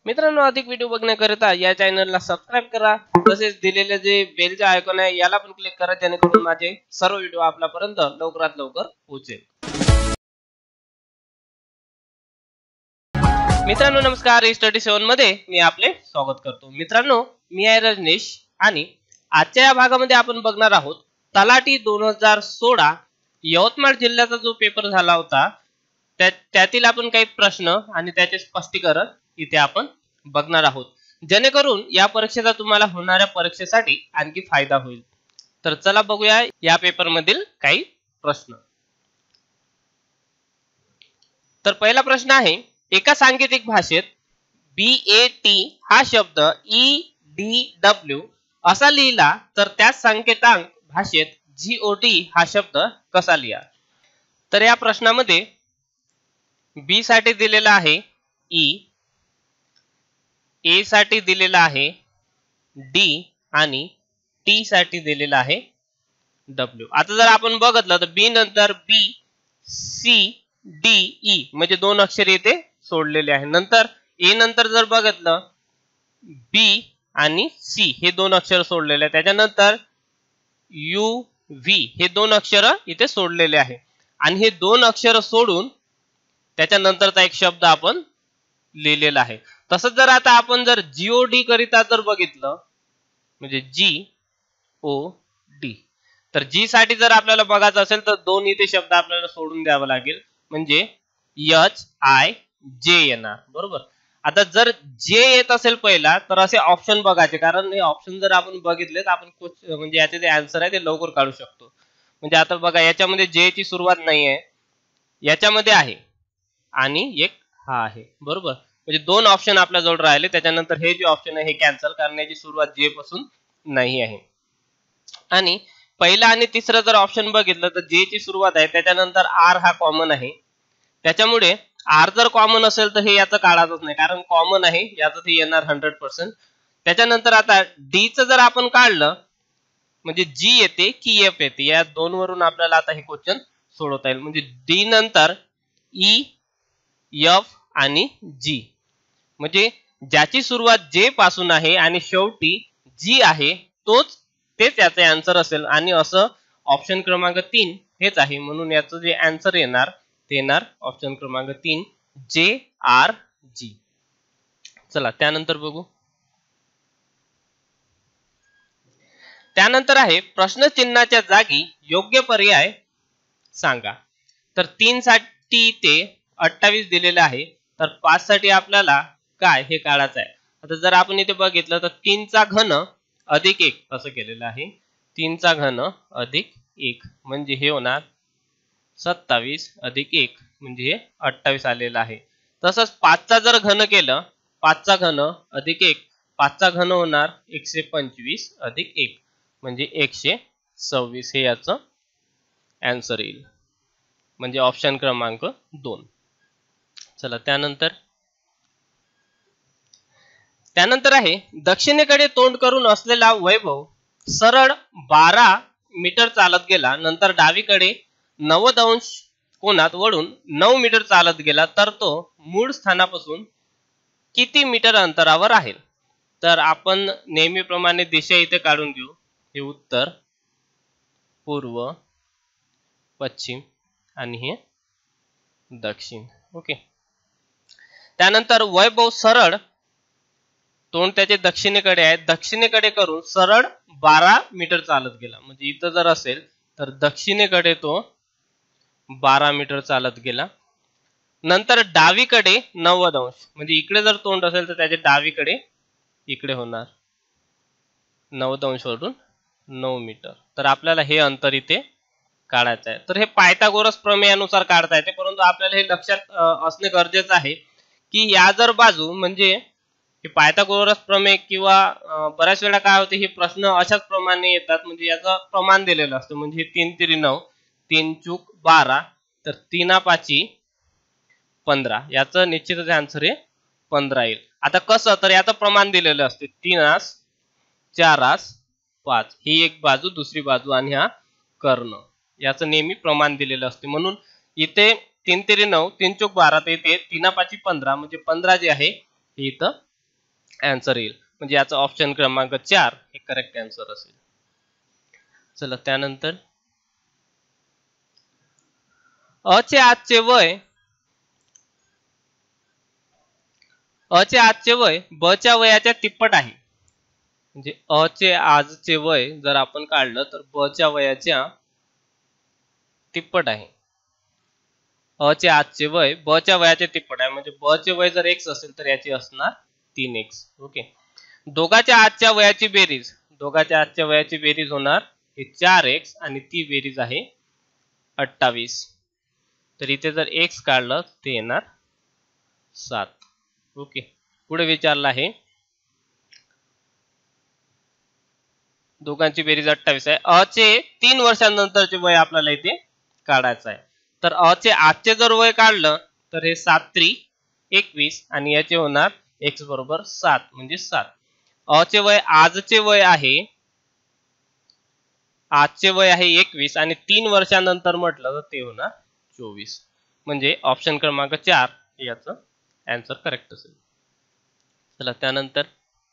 मित्रांनो, अधिक व्हिडिओ बघण्याकरिता या चॅनलला सबस्क्राइब करा, तसेच दिलेले जे बेलचे आयकॉन आहे याला पण क्लिक करा, जेणेकरून माझे सर्व व्हिडिओ आपल्यापर्यंत लवकरात लवकर पोहोचेल। मित्रांनो नमस्कार, स्टडी 7 मध्ये मी आपले स्वागत करतो। मित्रांनो, मी आहे रजनीश आणि आजच्या या भागामध्ये आपण बघणार आहोत तलाठी 2016 यवतमाळ जिल्ह्याचा जो पेपर झाला होता त्यातील आपण काही प्रश्न आणि त्याचे स्पष्टीकरण इथे आपण बघणार आहोत, जेणेकरून या परीक्षेचा तुम्हाला होणाऱ्या परीक्षेसाठी आणखी फायदा होईल। तर चला बघूया या पेपर मधील काही प्रश्न। तर पहिला प्रश्न आहे, एका सांकेतिक भाषेत BAT हा शब्द EDW असा लिहिला तर त्याच सांकेतांक भाषेत GOT हा शब्द कसा लिहा। तर या प्रश्नामध्ये B साठी दिलेला आहे E, A साठी दिलेला आहे D आणि T साठी दिलेला आहे W। आता जर आपण बघितलं तर B नंतर B, C, D, E म्हणजे दोन अक्षर इथे सोडलेले आहे। नंतर A नंतर जर बघितलं B आणि C हे दोन अक्षर सोडलेले आहे। त्याच्यानंतर U, V हे दोन अक्षर इथे सोडलेले आहे आणि हे दोन अक्षर सोडून त्याच्यानंतरचा एक शब्द आपण लिहिलेला आहे। तसंच जर आता आपण जर GOD करिता जर बघितलं म्हणजे GOD, तर G साठी जर आपल्याला बघायचं असेल तर दोन इथे शब्द आपल्याला सोडून द्यावा लागेल, म्हणजे HIJ येणार, बरोबर। आता जर J येत असेल पहिला तर असे ऑप्शन बघायचे, कारण हे ऑप्शन जर आपण बघितले तर आपण म्हणजे याचे जे आन्सर आहे ते लवकर काढू शकतो। म्हणजे आता बघा याच्यामध्ये J ची सुरुवात नाही आहे, याच्यामध्ये आहे आणि एक हा आहे, बरोबर। म्हणजे दोन ऑप्शन आपल्या जवळ राहिले, त्याच्यानंतर हे जे ऑप्शन आहे हे कॅन्सल, कारण याची सुरुवात J पासून नाही आहे। आणि पहिला आणि तिसरा जर ऑप्शन बघितलं तर J ची सुरुवात आहे, त्याच्यानंतर R हा कॉमन आहे, त्याच्यामुळे R जर कॉमन असेल तर हे याचं काढायचंच नाही, कारण कॉमन आहे, याचं ते येणार 100%। त्याच्यानंतर आता D चं जर आपण काढलं म्हणजे G येते की F येते, या दोन वरून आपल्याला आता हे क्वेश्चन सोडवता येईल। म्हणजे D नंतर E, F आणि G, म्हणजे ज्याची सुरुवात J पासून आहे आणि शेवटी G आहे तेच याचे आन्सर असेल, आणि असं ऑप्शन क्रमांक 3 हेच आहे, म्हणून याचं जे आन्सर येणार ते येणार ऑप्शन क्रमांक 3 JRG। चला त्यानंतर बघू। त्यानंतर आहे प्रश्न चिन्हाच्या जागी योग्य पर्याय सांगा। तर 3 साठी ते 28 दिलेले आहे, तर 5 साठी आपल्याला काय हे काढायचं आहे। आता जर आपण इथे बघितलं तर 3 चा घन अधिक 1 असं केलेलं आहे, 3 चा घन अधिक 1 म्हणजे हे होणार 27 अधिक 1 म्हणजे हे 28 आलेलं आहे। तसंच 5 चा जर घन केलं, 5 चा घन अधिक 1, 5 चा घन होणार 125 अधिक 1 म्हणजे 126, हे याचं आन्सर येईल, म्हणजे ऑप्शन क्रमांक 2। चला त्यानंतर आहे, दक्षिणेकडे तोंड करून असलेला वैभव सरळ 12 मीटर चालत गेला, नंतर डावीकडे 90 अंश कोनात वळून 9 मीटर चालत गेला, तर तो मूळ स्थानापासून किती मीटर अंतरावर आहे। तर आपण नेहमीप्रमाणे दिशा इथे काढून घेऊ, हे उत्तर, पूर्व, पश्चिम आणि हे दक्षिण, ओके। त्यानंतर वैभव सरळ तोंड त्याचे दक्षिणेकडे आहे, दक्षिणेकडे करून सरळ 12 मीटर चालत गेला, म्हणजे इथं जर असेल तर दक्षिणेकडे तो 12 मीटर चालत गेला। नंतर डावीकडे 90 अंश, म्हणजे इकडे जर तोंड असेल तर त्याचे डावीकडे इकडे होणार 90 अंश वरून 9 मीटर, तर आपल्याला हे अंतर इथे काढायचं आहे। तर हे पायथागोरस प्रमेयानुसार काढता येते, परंतु आपल्याला हे लक्षात असणे गरजेचं आहे की या जर बाजू म्हणजे हे पायथागोरस प्रमेय किंवा बऱ्याच वेळा काय होते, हे प्रश्न अशाच प्रमाणे येतात, म्हणजे याचं प्रमाण दिलेलं असतं, म्हणजे 3 तिरी 9, 3 चूक 12, तर 3 5 15, याचं निश्चितच आन्सर हे 15 येईल। आता कसं, तर याचं प्रमाण दिलेलं असते 3 4 5, ही एक बाजू, दुसरी बाजू आणि हा कर्ण, याचं नेहमी प्रमाण दिलेलं असते, म्हणून इथे 3 तिरी 9, 3 चूक 12, तर इथे 3 5 15, म्हणजे 15 जे आहे हे इथं आन्सर येईल. म्हणजे याचा ऑप्शन क्रमांक 4 हे करेक्ट आन्सर असेल. चला त्यानंतर अ चे आजचे वय ब च्या वयाच्या तिप्पट आहे. म्हणजे अ चे आजचे वय जर आपण काढलं तर ब च्या वयाच्या तिप्पट आहे. अ चे आजचे वय ब च्या वयाचे तिप्पट आहे. म्हणजे ब चे वय जर x असेल तर याची असणार 3x. ओके. दोघांच्या आजच्या वयाची बेरीज होणार हे 4x आणि ती बेरीज आहे 28. तर इथे जर x काढलं ते येणार 7. ओके. पुढे विचारलं आहे दोघांची बेरीज 28 आहे. अ चे 3 वर्षांनंतरचे वय आपल्याला इथे काढायचं आहे. तर अ चे आजचे जर वय काढलं तर हे 7 3 21 आणि याचे होणार x बरोबर 7 म्हणजे 7. अ चे वय आजचे वय आहे 21 आणि 3 वर्षांनंतर म्हटलं तर ते होणार 24. म्हणजे ऑप्शन क्रमांक 4 याचं आन्सर करेक्ट असेल. चला त्यानंतर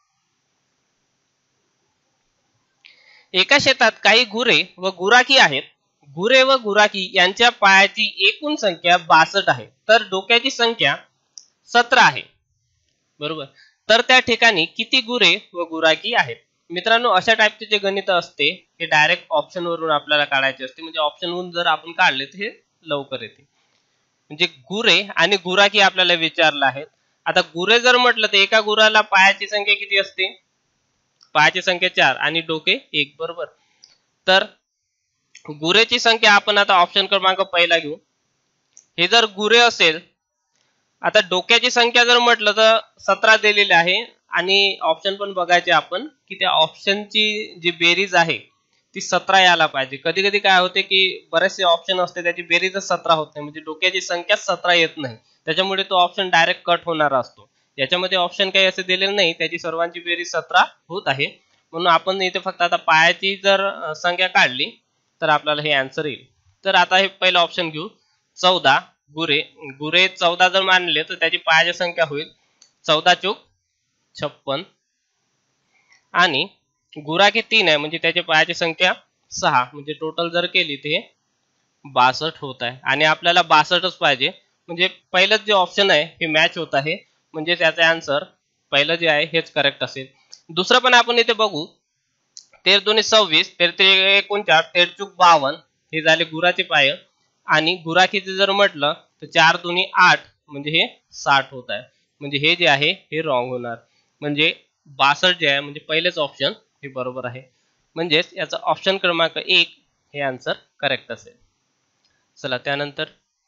एका शेतात काही गुरे व गुराखी आहेत. गुरे व गुराखी यांच्या पायाची एकूण संख्या 62 आहे तर डोक्याची संख्या 17 आहे. बरोबर. तर त्या ठिकाणी किती गुरे व गुराखी आहेत? मित्रांनो अशा टाइपचे जे गणित असते हे डायरेक्ट ऑप्शन वरून आपल्याला काढायचे असते. म्हणजे ऑप्शन वरून जर आपण काढले तर हे लवकर येते. म्हणजे गुरे आणि गुराखी आपल्याला विचारलं आहे. आता गुरे जर म्हटलं तर एका गुराला पायाची संख्या किती असते? पायाची संख्या 4 आणि डोके 1. बरोबर. तर गुरेची संख्या आपण आता ऑप्शन क्रमांक पहिला घेऊ. हे जर गुरे असेल, आता डोक्याची संख्या जर म्हटलं तर 17 दिलेली आहे आणि ऑप्शन पण बघायचे आपण की त्या ऑप्शनची जी बेरीज आहे ती 17 यायला पाहिजे. कधी कधी काय होते की बरेचसे ऑप्शन असते त्याची बेरीजच 17 होत नाही, म्हणजे डोक्याची संख्या 17 येत नाही, त्याच्यामुळे तो ऑप्शन डायरेक्ट कट होणार असतो. याच्यामध्ये ऑप्शन काही असे दिलेले नाही, त्याची सर्वांची बेरीज 17 होत आहे. म्हणून आपण इथे फक्त आता पायाची जर संख्या काढली तर आपल्याला हे आन्सर येईल. तर आता हे पहिलं ऑप्शन घेऊ. 14 गुरे 14 जर मानले तर त्याची पायाची संख्या होईल 14 चूक 56 आणि गुराखी 3 आहे म्हणजे त्याची पायाची संख्या 6, म्हणजे टोटल जर केली ते 62 होत आहे आणि आपल्याला 62च पाहिजे. म्हणजे पहिलं जे ऑप्शन आहे हे मॅच होत आहे, म्हणजे त्याचा आन्सर पहिलं जे आहे हेच करेक्ट असेल. दुसरं पण आपण इथे बघू. 13 दुनी 26 13 49 13 चूक 52 हे झाले गुराचे पाय आणि गुराखीचे जर म्हटलं तर 4 दुनी 8 म्हणजे हे 60 होत आहे. म्हणजे हे जे आहे हे रॉंग होणार. म्हणजे 62 जे आहे म्हणजे पहिलेच ऑप्शन हे बरोबर आहे. म्हणजेच याचा ऑप्शन क्रमांक 1 हे आन्सर करेक्ट असेल. चला त्यानंतर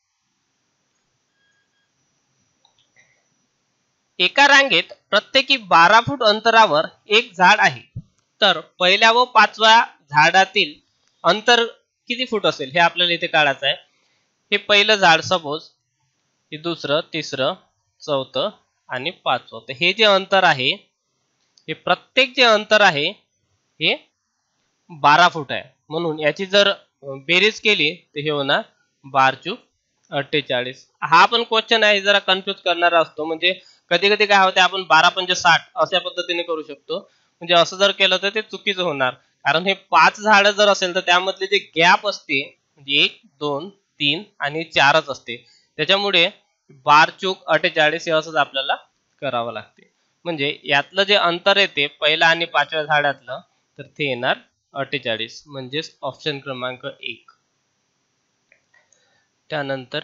एका रांगेत प्रत्येकी 12 फूट अंतरावर एक झाड आहे. तर पहिल्या व 5व्या झाडातील अंतर किती फूट असेल हे आपल्याला इथे काढायचं आहे. हे पहिलं झाड सपोज, हे दुसरं, तिसरं, चौथं आणि 5वं. तर हे जे अंतर आहे हे प्रत्येक जे अंतर आहे हे 12 फूट आहे. म्हणून याची जर बेरीज केली तर हे होणार 12 चूक 48. हा पण क्वेश्चन आहे जरा कन्फ्युज करणारा असतो. म्हणजे कधी कधी काय होते आपण 12 पंचे 60 अशा पद्धतीने करू शकतो. म्हणजे असं जर केलं तर ते चुकीचं होणार. कारण हे 5 झाड जर असेल तर त्यामधले जे गॅप असते म्हणजे 1 2 3 आणि 4च असते. त्याच्यामुळे 12 चूक 48 हे असंच आपल्याला करावं लागते. म्हणजे यातलं जे अंतर येते पहिल्या आणि 5व्या झाडातलं तर ते येणार 48. म्हणजेच ऑप्शन क्रमांक 1. त्यानंतर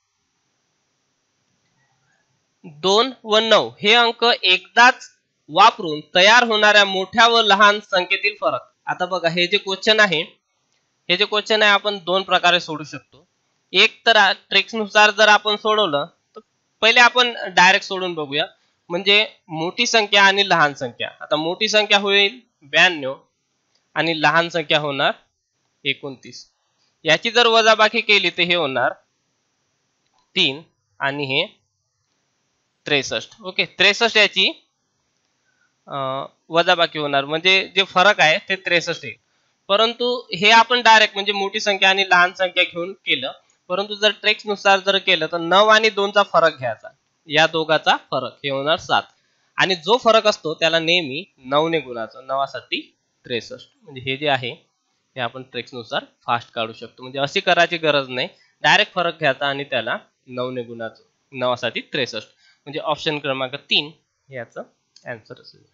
2 व 9 हे अंक एकदाच वापरून तयार होणाऱ्या मोठ्या व लहान संख्येतील फरक. आता बघा हे जे क्वेश्चन आहे आपण दोन प्रकारे सोडू शकतो. एक तर ट्रिक्स नुसार जर आपण सोडवलं तर पहिले आपण डायरेक्ट सोडून बघूया. म्हणजे मोठी संख्या आणि लहान संख्या. आता मोठी संख्या होईल 92 आणि लहान संख्या होणार 29. याची जर वजाबाकी केली तर हे होणार 3 आणि हे 63. ओके. 63 याची वजाबाकी होणार, म्हणजे जे फरक आहे ते 63 आहे. परंतु हे आपण डायरेक्ट म्हणजे मोठी संख्या आणि लहान संख्या घेऊन केलं. परंतु जर ट्रिक्स नुसार जर केलं तर 9 आणि 2 चा फरक घ्यायचा, या दोघाचा फरक हे होणार 7 आणि जो फरक असतो त्याला नेहमी 9 ने गुणायचं. 9 साठी 63. म्हणजे हे जे आहे हे आपण ट्रिक्सनुसार फास्ट काढू शकतो. म्हणजे अशी करायची गरज नाही, डायरेक्ट फरक घ्यायचा आणि त्याला 9 ने गुणायचं. 9 साठी 63. म्हणजे ऑप्शन क्रमांक 3 याचं आन्सर असेल.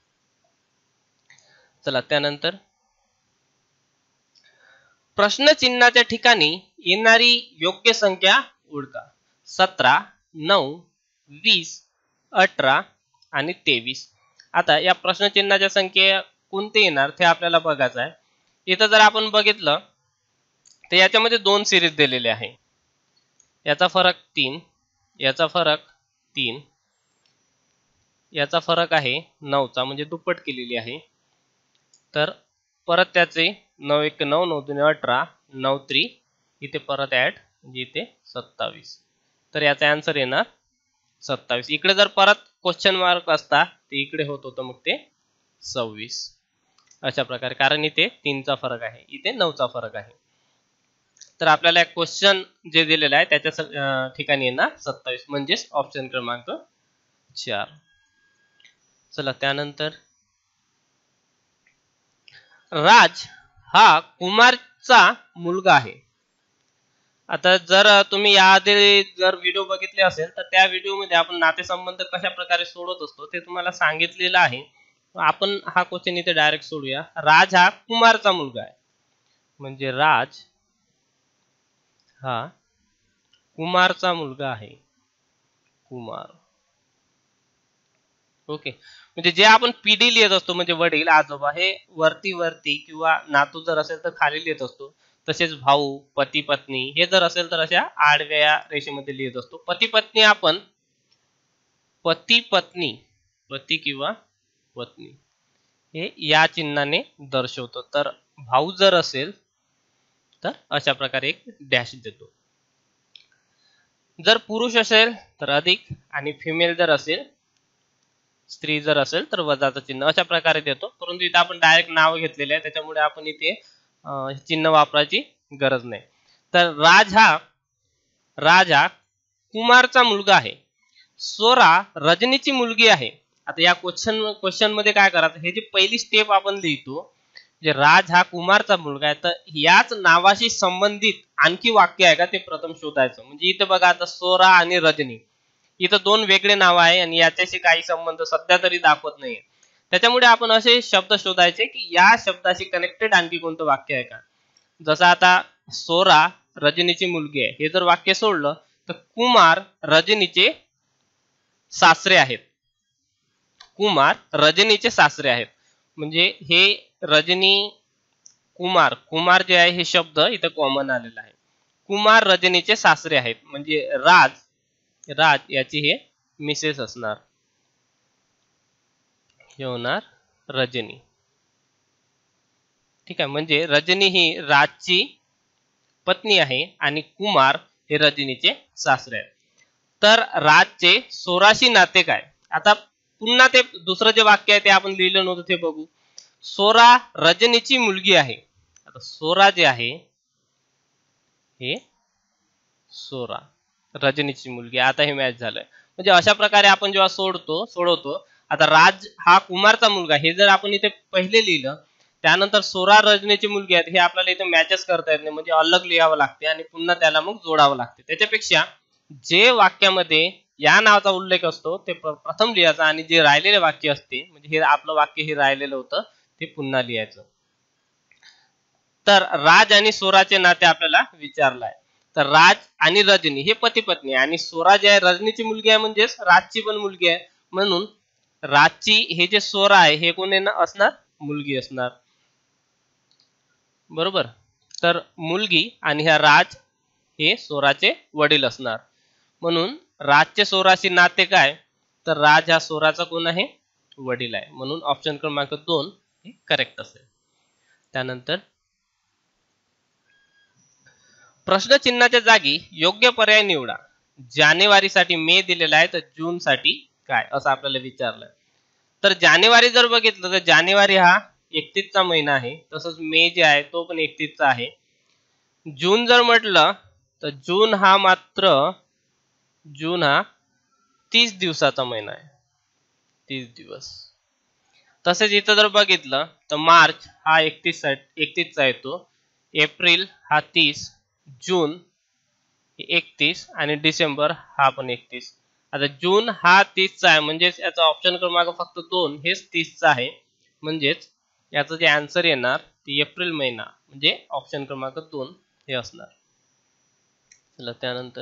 चला त्यानंतर प्रश्नचिन्हाच्या ठिकाणी येणारी योग्य संख्या ओळखा. 17, 9, 20, 18 आणि 23. आता या प्रश्नचिन्हाच्या संख्या कोणते येणार ते आपल्याला बघायचं आहे. इथं जर आपण बघितलं तर याच्यामध्ये 2 सिरीज दिलेले आहे. याचा फरक 3, याचा फरक 3, याचा फरक आहे 9 चा, म्हणजे दुप्पट केलेली आहे. तर परत त्याचे 9 1 9 9 2 18 9 3 इथे परत ऍड, म्हणजे इथे 27. तर याचा आन्सर येणार 27. इकडे जर परत क्वेश्चन मार्क असता ते इकडे होत होतं, मग ते 26. अशा प्रकारे, कारण इथे 3 चा फरक आहे, इथे 9 चा फरक आहे. तर आपल्याला क्वेश्चन जे दिलेलं आहे त्याच्या ठिकाणी येणार 27, म्हणजेच ऑप्शन क्रमांक 4. चला त्यानंतर राज हा कुमारचा मुलगा आहे. आता जर तुम्ही याआधी जर व्हिडिओ बघितले असेल तर त्या व्हिडिओमध्ये आपण नातेसंबंध कशा प्रकारे सोडवत असतो ते तुम्हाला सांगितलेलं आहे. आपण हा क्वेश्चन इथे डायरेक्ट सोडूया. राज हा कुमारचा मुलगा आहे, म्हणजे राज हा कुमारचा मुलगा आहे. कुमार. ओके. म्हणजे जे आपण पिढी लिहित असतो, म्हणजे वडील आजोबा, हे वरती वरती किंवा नातू जर असेल तर खाली लिहित असतो. तसेच भाऊ, पती पत्नी हे जर असेल तर अशा आडव्या रेषेमध्ये लिहित असतो. पती पत्नी आपण पती पत्नी, पती किंवा पत्नी हे या चिन्हाने दर्शवतो. तर भाऊ जर असेल तर अशा प्रकारे एक डॅश देतो. जर पुरुष असेल तर अधिक, आणि फिमेल जर असेल, स्त्री जर असेल तर वजाचं चिन्ह, अशा प्रकारे देतो. परंतु इथे आपण डायरेक्ट नाव घेतलेले आहे त्याच्यामुळे आपण इथे चिन्ह वापरायची गरज नाही. तर राज हा कुमारचा मुलगा आहे. सोरा रजनीची मुलगी आहे. आता या क्वेश्चन मध्ये काय करायचं, हे जे पहिली स्टेप आपण लिहितो, जे राज हा कुमारचा मुलगा आहे, तर याच नावाशी संबंधित आणखी वाक्य आहे का ते प्रथम शोधायचं. म्हणजे इथे बघा, आता सोरा आणि रजनी इथं 2 वेगळे नाव आहे आणि याच्याशी काही संबंध सध्या तरी दाखवत नाहीये. त्याच्यामुळे आपण असे शब्द शोधायचे की या शब्दाशी कनेक्टेड आणखी कोणतं वाक्य आहे का. जसं आता सोरा रजनीची मुलगी आहे, हे जर वाक्य सोडलं तर कुमार रजनीचे सासरे आहेत. कुमार रजनीचे सासरे आहेत, म्हणजे हे रजनी कुमार, कुमार जे आहे हे शब्द इथं कॉमन आलेला आहे. कुमार रजनीचे सासरे आहेत, म्हणजे राज याची हे मिसेस असणार, हे होणार रजनी. ठीक आहे. म्हणजे रजनी ही राजची पत्नी आहे आणि कुमार हे रजनीचे सासरे आहेत. तर राजचे सोराशी नाते काय. आता पुन्हा ते दुसरं जे वाक्य आहे ते आपण लिहिलं नव्हतं ते बघू. सोरा रजनीची मुलगी आहे. आता सोरा जे आहे हे सोरा रजनीची मुलगी, आता हे मॅच झालंय. म्हणजे अशा प्रकारे आपण जेव्हा सोडवतो. आता राज हा कुमारचा मुलगा, हे जर आपण इथे पहिले लिहिलं, त्यानंतर सोरा रजनीची मुलगी आहे, हे आपल्याला इथे मॅचेस करता येत नाही, म्हणजे अलग लिहावं लागते आणि पुन्हा त्याला मग जोडावं लागते. त्याच्यापेक्षा जे वाक्यामध्ये या नावाचा उल्लेख असतो ते प्रथम लिहायचं, आणि जे राहिलेले वाक्य असते, म्हणजे हे आपलं वाक्य हे राहिलेलं होतं ते पुन्हा लिहायचं. तर राज आणि सोराचे नाते आपल्याला विचारलं आहे. तर राज आणि रजनी हे पती पत्नी, आणि सोरा जे आहे रजनीची मुलगी आहे, म्हणजेच राजची पण मुलगी आहे. म्हणून राजची हे जे सोरा आहे हे कोण असणार, मुलगी असणार. बरोबर. तर मुलगी आणि ह्या राज हे सोराचे वडील असणार. म्हणून राजचे सोराशी नाते काय, तर राज हा सोराचा कोण आहे, वडील आहे. म्हणून ऑप्शन क्रमांक 2 हे करेक्ट असेल. त्यानंतर प्रश्नचिन्हाच्या जागी योग्य पर्याय निवडा. जानेवारी साठी मे दिलेला आहे, तर जून साठी काय असं आपल्याला विचारलंय. तर जानेवारी जर बघितलं तर जानेवारी हा 31 चा महिना आहे, तसंच मे जे आहे तो पण 31 चा आहे. जून जर म्हटलं तर जून हा 30 दिवसाचा महिना आहे. 30 दिवस. तसेच इथं जर बघितलं तर मार्च हा 31चा येतो, एप्रिल हा 30, जून 31 आणि डिसेंबर हा पण 31. आता जून हा 30चा आहे, म्हणजेच याचा ऑप्शन क्रमांक फक्त 2 हेच 30चा आहे. म्हणजेच याचं जे आन्सर येणार ते एप्रिल महिना म्हणजे ऑप्शन क्रमांक 2 हे असणार. चला त्यानंतर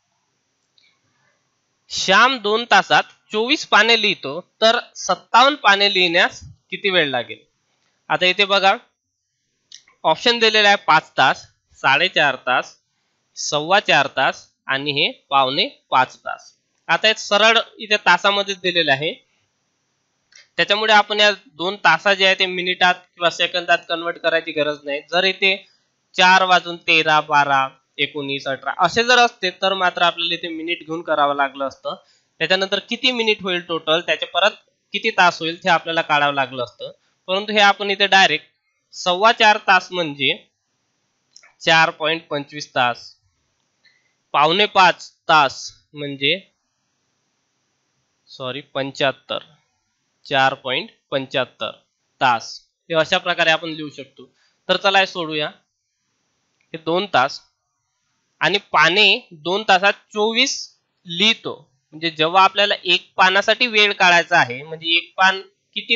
श्याम 2 तासात 24 पाने लिहितो तर 57 पाने लिहिण्यास किती वेळ लागेल. आता इथे बघा ऑप्शन दिलेला आहे 5 तास, 4.5 तास, 4.25 तास आणि हे 4.25 तास. आता एक सरळ इथे तासामध्ये दिलेले आहे, त्याच्यामुळे आपण या 2 तासा जे आहे ते मिनिटात किंवा सेकंदात कन्वर्ट करायची गरज नाही. जर इथे 4 वाजून 13, 12, 19, 18 असे जर असते तर मात्र आपल्याला इथे मिनिट घेऊन करावं लागलं असतं. त्याच्यानंतर किती मिनिट होईल टोटल, त्याचे परत किती तास होईल ते आपल्याला काढावं लागलं असतं. परंतु हे आपण इथे डायरेक्ट 4.25 तास म्हणजे 4.25 तास, 4.25 तास म्हणजे 75, 4.75 तास हे अशा प्रकारे आपण लिहू शकतो. तर चला हे सोडूया. हे 2 तास आणि पाने 2 तासात 24 लिहितो, म्हणजे जेव्हा आपल्याला एक पानासाठी वेळ काढायचा आहे, म्हणजे एक पान किती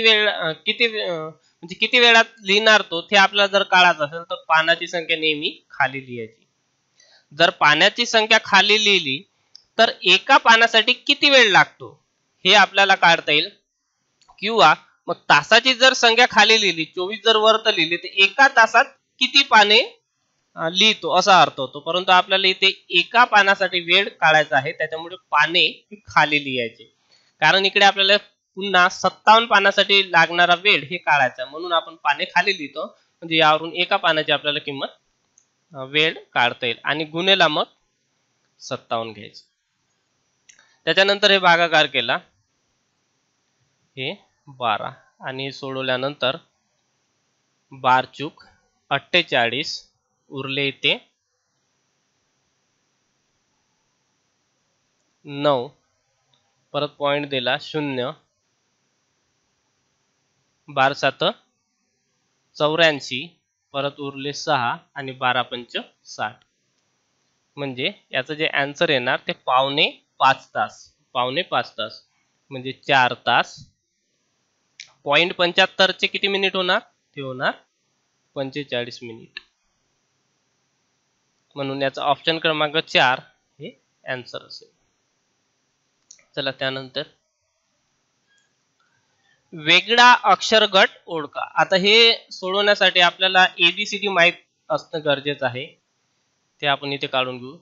वेळात लिहिणार तो ते आपल्याला जर काढायचं असेल तर पानाची संख्या नेहमी खाली लिहायची. जर पानाची संख्या खाली लिहिली तर एका पानासाठी किती वेळ लागतो हे आपल्याला काढता येईल. किंवा मग तासाची जर संख्या खाली लिहिली, 24 जर वरत लिहिली तर एका तासात किती पाने लिहितो असा अर्थ होतो. परंतु आपल्याला इथे एका पानासाठी वेळ काढायचा आहे, त्याच्यामुळे पाने खाली लिहायचे. कारण इकडे आपल्याला पुन्हा 57 पानासाठी लागणारा वेळ हे काढायचा, म्हणून आपण पाने खाली लिहितो. म्हणजे यावरून एका पानाची आपल्याला किंमत वेळ काढता येईल आणि गुणेला मग 57 घ्यायचं. त्याच्यानंतर हे भागाकार केला, हे 12 आणि सोडवल्यानंतर 12 चूक 48 उरले इथे 9, परत पॉइंट दिला 0, 12 7 84, परत उरले 6 आणि 12 पंच 60. म्हणजे याचं जे आन्सर येणार ते 4.25 तास. 4.25 तास म्हणजे 4 तास. 0.75 चे किती मिनिट होणार, ते होणार 45 मिनिट. म्हणून याचा ऑप्शन क्रमांक 4 हे आन्सर असेल. चला त्यानंतर वेगळा अक्षर गट ओळखा. आता हे सोडवण्यासाठी आपल्याला ABCD माहित असणं गरजेचं आहे, ते आपण इथे काढून घेऊ.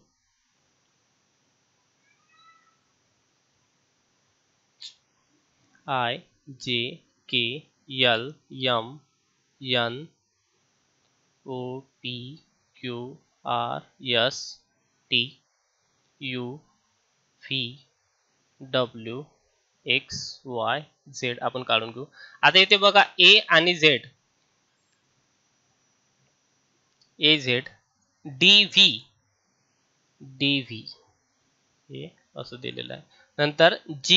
I J K L M N O P Q R S T U V W X Y Z आपण काढून घेऊ. आता इथे बघा A आणि Z, AZ DV हे असं दिलेलं आहे. नंतर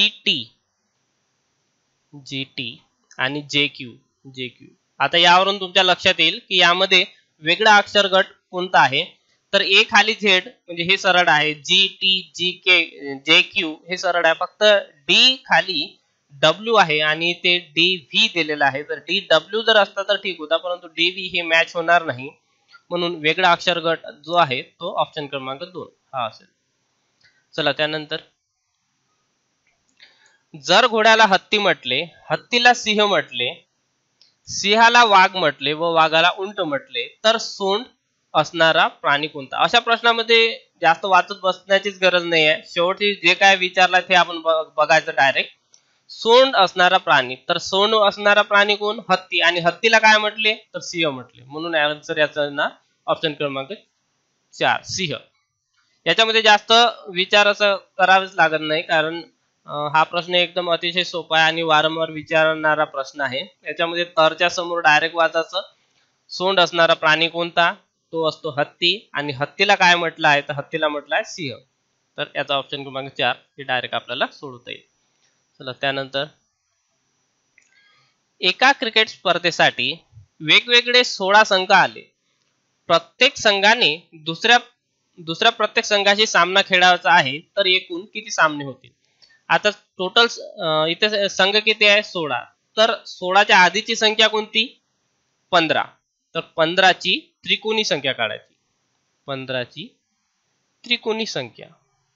GT आणि JQ. आता यावरून तुमच्या लक्षात येईल की यामध्ये वेगळा अक्षर गट कोणता आहे. तर A खाली Z म्हणजे हे सरळ आहे, GT GK JQ हे सरळ आहे. फक्त D खाली W आहे आणि ते DV दिलेला आहे. तर DW जर असता तर ठीक होता, परंतु DV हे मॅच होणार नाही, म्हणून वेगळा अक्षर गट जो आहे तो ऑप्शन क्रमांक 2 हा असेल. चला त्यानंतर जर घोड्याला हत्ती म्हटले, हत्तीला सिंह म्हटले, सिंहाला वाघ म्हटले व वाघाला उंट म्हटले तर सोंड असणारा प्राणी कोणता. अशा प्रश्नामध्ये जास्त वाचत बसण्याचीच गरज नाही आहे. शेवटी जे काय विचारलं ते आपण बघायचं डायरेक्ट. सोंड असणारा प्राणी, तर सोंड असणारा प्राणी कोण, हत्ती. आणि हत्तीला काय म्हटले तर सिंह म्हटले, म्हणून आन्सर याचा ना ऑप्शन क्रमांक 4 सिंह. याच्यामध्ये जास्त विचार असं करावेच लागत नाही, कारण हा प्रश्न एकदम अतिशय सोपा आहे आणि वारंवार विचारणारा प्रश्न आहे. याच्यामध्ये तरच्या समोर डायरेक्ट वाचायचं. सोंड असणारा प्राणी कोणता, तो असतो हत्ती. आणि हत्तीला काय म्हटलं आहे तर हत्तीला म्हटलं आहे सिंह. तर याचा ऑप्शन क्रमांक 4 हे डायरेक्ट आपल्याला सोडवता येईल. चला त्यानंतर एका क्रिकेट स्पर्धेसाठी वेगवेगळे 16 संघ आले. प्रत्येक संघाने दुसऱ्या प्रत्येक संघाशी सामना खेळायचा आहे, तर एकूण किती सामने होतील? आता टोटल इथे संघ किती आहे? 16. तर 16च्या आधीची संख्या कोणती? 15. तर 15ची त्रिकोणी संख्या काढायची. 15ची त्रिकोणी संख्या,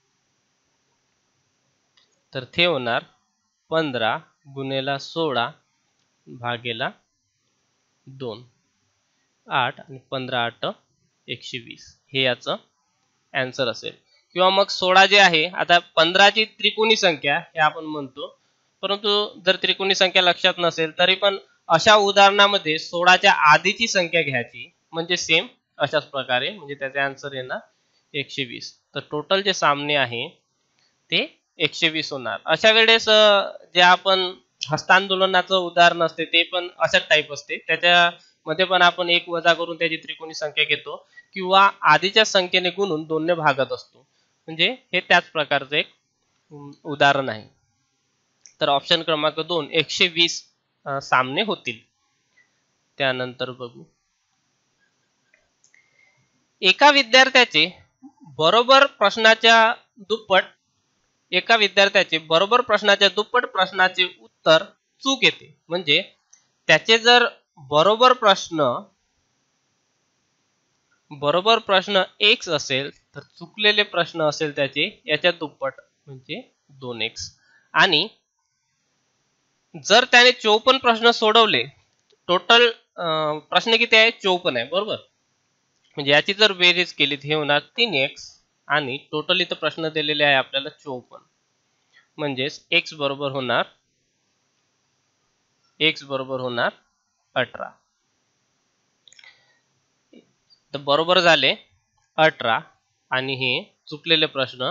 तर ते होणार 15 गुणेला 16 भागेला 2, 8 आणि 15 8 120. हे याचं आन्सर असेल. किंवा मग 16 जे आहे, आता 15ची त्रिकोणी संख्या हे आपण म्हणतो, परंतु जर त्रिकोणी संख्या लक्षात नसेल तरी पण अशा उदाहरणामध्ये 16च्या आधीची संख्या घ्यायची, म्हणजे सेम अशाच प्रकारे, म्हणजे त्याचे आन्सर येणार 120. तर टोटल जे सामने आहे ते 120 होणार. अशा वेळेस जे आपण हस्तांदोलनाचं उदाहरण असते ते पण अशाच टाईप असते. त्याच्यामध्ये पण आपण 1 वजा करून त्याची त्रिकोणी संख्या घेतो किंवा आधीच्या संख्येने गुणून 2 ने भागत असतो. म्हणजे हे त्याच प्रकारचं एक उदाहरण आहे. तर ऑप्शन क्रमांक 2 120 सामने होतील. त्यानंतर बघू, एका विद्यार्थ्याचे बरोबर प्रश्नाच्या दुप्पट प्रश्नाचे उत्तर चूक येते. म्हणजे त्याचे जर बरोबर प्रश्न x असेल तर चुकलेले प्रश्न असेल त्याचे याच्या दुप्पट म्हणजे 2x. आणि जर त्याने 54 प्रश्न सोडवले, टोटल प्रश्न किती आहे? 54 आहे, बरोबर. म्हणजे याची जर बेरीज केली तर हे होणार 3x आणि टोटल इथं प्रश्न दिलेले आहे आपल्याला 54. म्हणजेच x बरोबर होणार 18. तर बरोबर झाले 18 आणि हे चुकलेले प्रश्न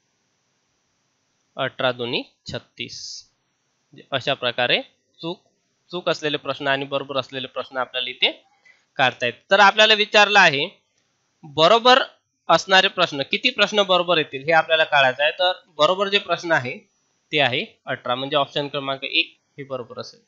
18 दूनी 36. अशा प्रकारे चूक असलेले प्रश्न आणि बरोबर असलेले प्रश्न आपल्याला इथे काढता येतात. तर आपल्याला विचारलं आहे बरोबर असणारे प्रश्न, किती प्रश्न बरोबर येतील हे आपल्याला काढायचं आहे. तर बरोबर जे प्रश्न आहे ते आहे 18, म्हणजे ऑप्शन क्रमांक 1 हे बरोबर असेल.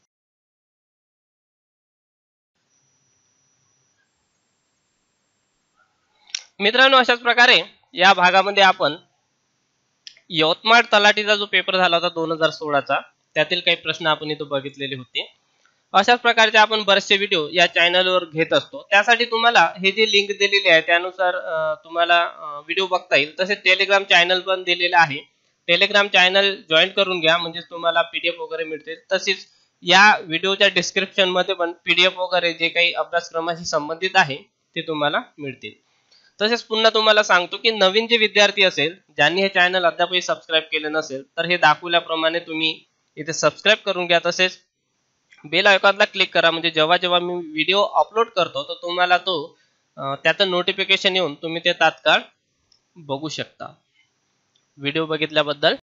मित्रांनो, अशाच प्रकारे या भागामध्ये आपण यवतमाळ तलाठीचा जो पेपर झाला होता 2016चा, त्यातील काही प्रश्न आपण इथे बघितलेले होते. अशाच प्रकारचे आपण बरेचसे व्हिडिओ या चॅनलवर घेत असतो. त्यासाठी तुम्हाला हे जे लिंक दिलेली आहे त्यानुसार तुम्हाला व्हिडिओ बघता येईल. तसेच टेलिग्राम चॅनल पण दिलेलं आहे. टेलिग्राम चॅनल जॉईन करून घ्या, म्हणजे तुम्हाला पीडीएफ वगैरे मिळते. तसेच या व्हिडिओच्या डिस्क्रिप्शन मध्ये पण पीडीएफ वगैरे जे काही अभ्यासक्रमाशी संबंधित आहे ते तुम्हाला मिळतील. तसेच पुन्हा तुम्हाला सांगतो की नवीन जे विद्यार्थी असेल ज्यांनी हे चॅनल अद्यापही सबस्क्राईब केले नसेल तर हे दाखवल्याप्रमाणे तुम्ही इथे सबस्क्राईब करून घ्या. तसेच बेल आयकॉनला क्लिक करा, म्हणजे जेव्हा मी व्हिडिओ अपलोड करतो तर तुम्हाला त्याचं नोटिफिकेशन येऊन तुम्ही ते तात्काळ बघू शकता. व्हिडिओ बघितल्याबद्दल